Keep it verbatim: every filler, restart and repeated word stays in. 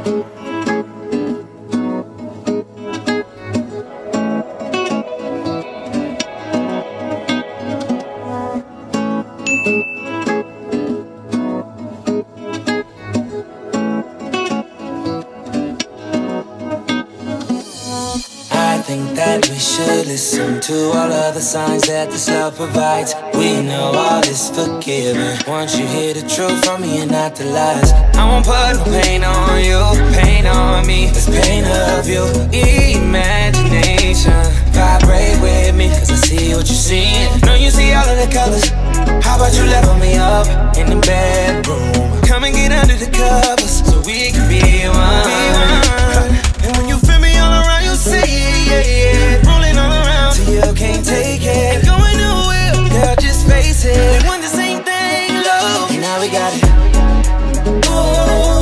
I think that we should listen to all of the signs that this love provides. We know all is forgiven once you hear the truth from me and not the lies. I won't put no pain on you, pain on me. This pain of you, imagination. Vibrate with me, cause I see what you're seeing. Know you see all of the colors. How about you level me up in the bedroom? Come and get under the covers so we can be one. And when you feel me all around, you see it, yeah, yeah. Rolling all around till you can't take it. Ain't going nowhere, girl, just face it. We want the same thing, love, and now we got it. Ooh.